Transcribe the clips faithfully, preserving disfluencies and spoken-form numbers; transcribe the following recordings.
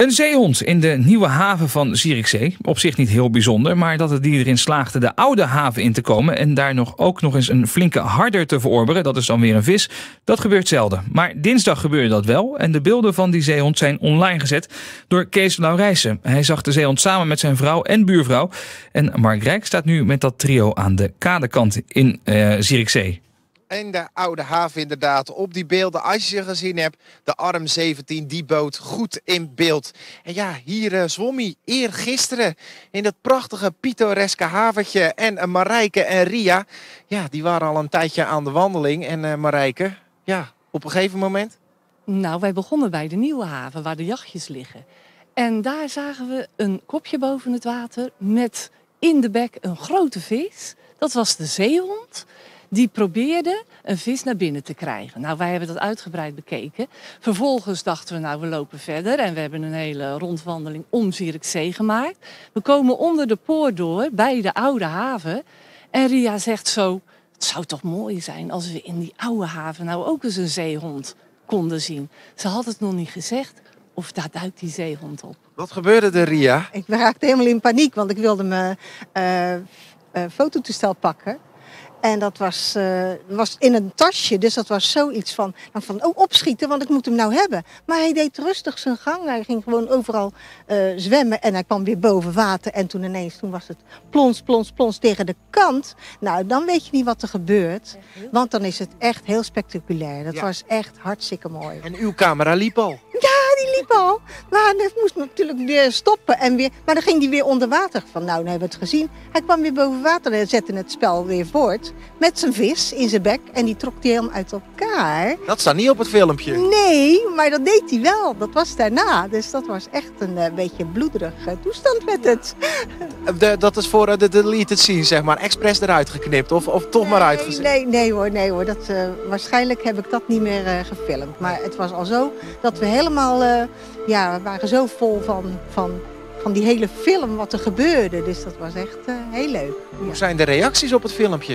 Een zeehond in de nieuwe haven van Zierikzee. Op zich niet heel bijzonder, maar dat het dier erin slaagde de oude haven in te komen en daar nog ook nog eens een flinke harder te verorberen, dat is dan weer een vis, dat gebeurt zelden. Maar dinsdag gebeurde dat wel en de beelden van die zeehond zijn online gezet door Kees Laurijsen. Hij zag de zeehond samen met zijn vrouw en buurvrouw. En Mark Rijk staat nu met dat trio aan de kadekant in uh, Zierikzee. En de oude haven inderdaad. Op die beelden, als je ze gezien hebt, de Arm zeventien, die boot goed in beeld. En ja, hier uh, zwom hij eergisteren in dat prachtige pittoreske haventje. En uh, Marijke en Ria, ja, die waren al een tijdje aan de wandeling. En uh, Marijke, ja, op een gegeven moment? Nou, wij begonnen bij de nieuwe haven, waar de jachtjes liggen. En daar zagen we een kopje boven het water met in de bek een grote vis. Dat was de zeehond. Die probeerde een vis naar binnen te krijgen. Nou, wij hebben dat uitgebreid bekeken. Vervolgens dachten we, nou, we lopen verder. En we hebben een hele rondwandeling om Zierikzee gemaakt. We komen onder de poort door, bij de oude haven. En Ria zegt zo, het zou toch mooi zijn als we in die oude haven nou ook eens een zeehond konden zien. Ze had het nog niet gezegd, of daar duikt die zeehond op. Wat gebeurde er, Ria? Ik raakte helemaal in paniek, want ik wilde mijn uh, uh, fototoestel pakken. En dat was, uh, was in een tasje, dus dat was zoiets van, van oh, opschieten, want ik moet hem nou hebben. Maar hij deed rustig zijn gang, hij ging gewoon overal uh, zwemmen en hij kwam weer boven water. En toen ineens, toen was het plons, plons, plons tegen de kant. Nou, dan weet je niet wat er gebeurt, want dan is het echt heel spectaculair. Dat ja. was echt hartstikke mooi. En uw camera liep al? Ja, die liep al. Maar hij moest natuurlijk weer stoppen. En weer, maar dan ging hij weer onder water. Van nou, dan hebben we het gezien. Hij kwam weer boven water en zette het spel weer voort. Met zijn vis in zijn bek. En die trok hij helemaal uit elkaar. Dat staat niet op het filmpje. Nee, maar dat deed hij wel. Dat was daarna. Dus dat was echt een uh, beetje bloederige toestand met het. De, dat is voor uh, de deleted scene, zeg maar. Expres eruit geknipt of, of toch nee, maar uitgezet? Nee, nee hoor. Nee, hoor. Dat, uh, waarschijnlijk heb ik dat niet meer uh, gefilmd. Maar het was al zo dat we helemaal... Uh, ja, we waren zo vol van, van, van die hele film wat er gebeurde. Dus dat was echt uh, heel leuk. Hoe ja. zijn de reacties op het filmpje?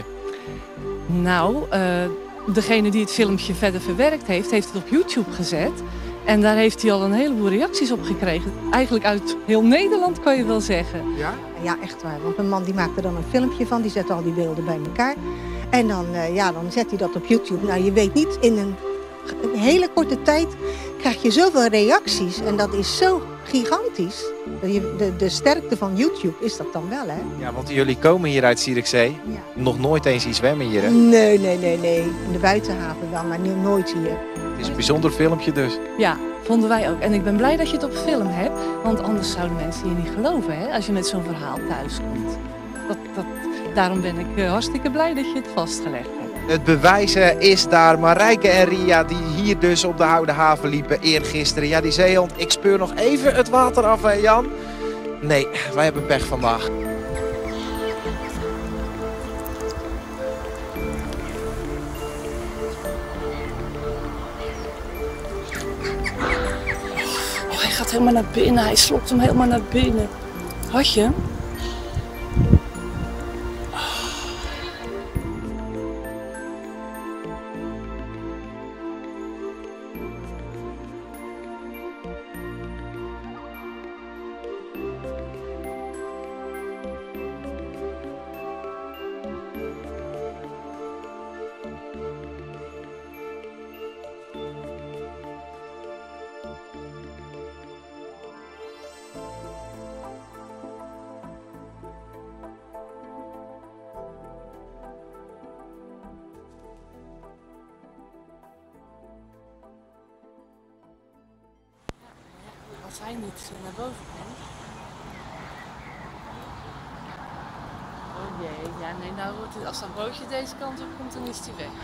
Nou, uh, degene die het filmpje verder verwerkt heeft, heeft het op YouTube gezet. En daar heeft hij al een heleboel reacties op gekregen. Eigenlijk uit heel Nederland, kan je wel zeggen. Ja? Ja, echt waar. Want mijn man die maakte dan een filmpje van. Die zette al die beelden bij elkaar. En dan, uh, ja, dan zet hij dat op YouTube. Nou, je weet niet, in een, een hele korte tijd krijg je zoveel reacties. En dat is zo gigantisch. De, de, de sterkte van YouTube is dat dan wel, hè? Ja, want jullie komen hier uit Zierikzee. Ja. Nog nooit eens zien zwemmen hier, hè? Nee, nee, nee, nee. In de buitenhaven wel, maar nooit hier. Het is een bijzonder filmpje dus. Ja, vonden wij ook. En ik ben blij dat je het op film hebt. Want anders zouden mensen je niet geloven, hè? Als je met zo'n verhaal thuis komt. Dat, dat, daarom ben ik uh, hartstikke blij dat je het vastgelegd hebt. Het bewijs is daar. Marijke en Ria die hier dus op de oude haven liepen eergisteren. Ja, die zeehond, ik speur nog even het water af, hè Jan? Nee, wij hebben pech vandaag. Oh, hij gaat helemaal naar binnen. Hij slokt hem helemaal naar binnen. Had je hem? Als hij niet naar boven komt. Oh jee, ja nee, nou, als dat bootje deze kant op komt, dan is hij weg.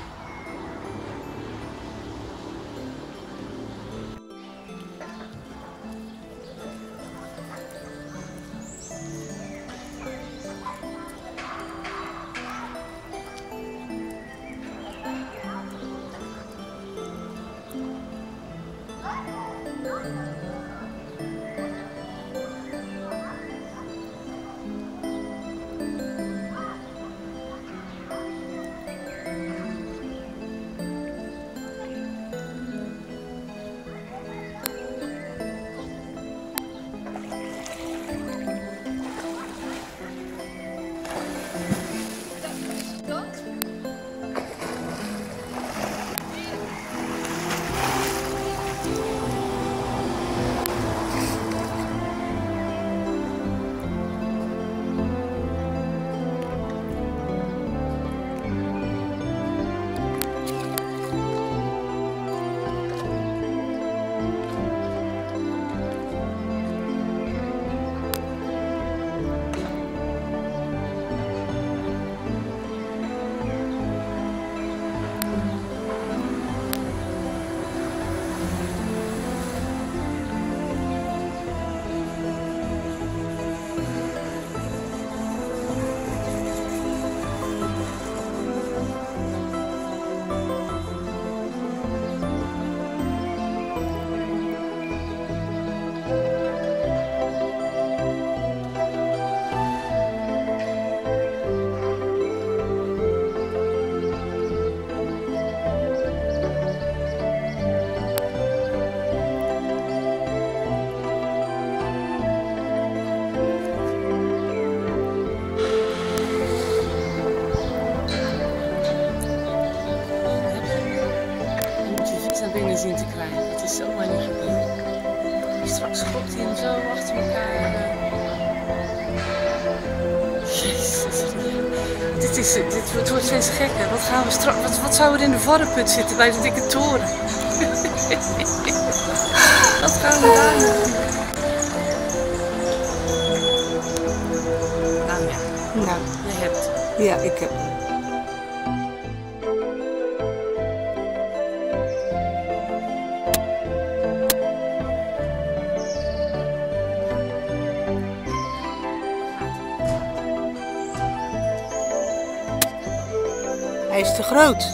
straks schopt hij hem zo achter elkaar. Jezus. Dit, is, dit wordt, wordt steeds gekker. Wat, gaan we straks, wat, wat zou er in de varrenput zitten bij de dikke toren? Wat gaan we daar nu doen? Nou ja, Nou, je hebt. ja, ik heb hem. Hij is te groot.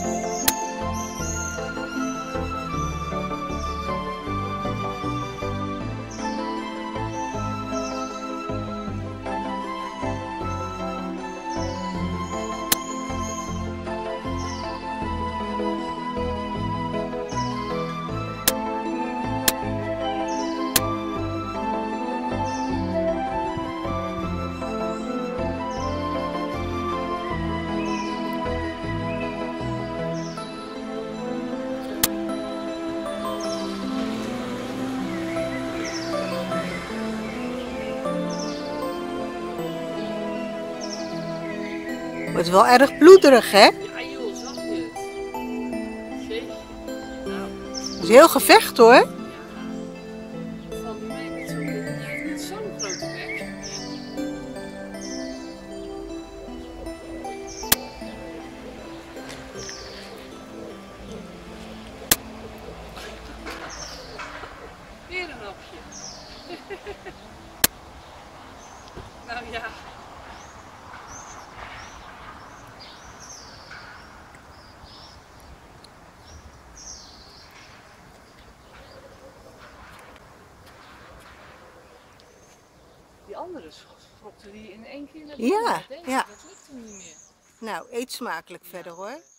Wordt wel erg bloederig, hè? Ja joh, zag je het? Jeetje. Nou, Het is heel gevecht, hoor. ja. Van mij niet zo. Hij heeft niet zo'n grote bek. Weer een hapje. Nou ja. Die andere schopte die in één keer naar binnen. Ja, Deze, ja. dat lukt hem niet meer. Nou, eet smakelijk verder, hoor.